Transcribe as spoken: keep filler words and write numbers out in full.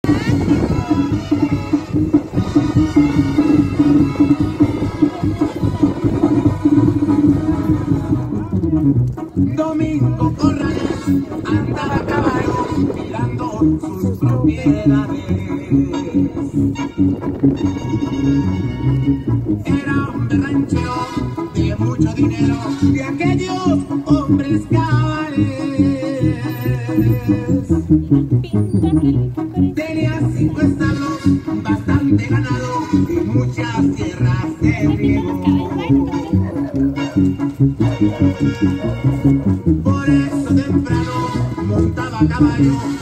Domingo Corrales andaba a caballo mirando sus propiedades. Era un ranchero de mucho dinero, de aquellos hombres cabales. Tenía cinco establos, bastante ganado y muchas tierras de riego. Por eso temprano montaba a caballo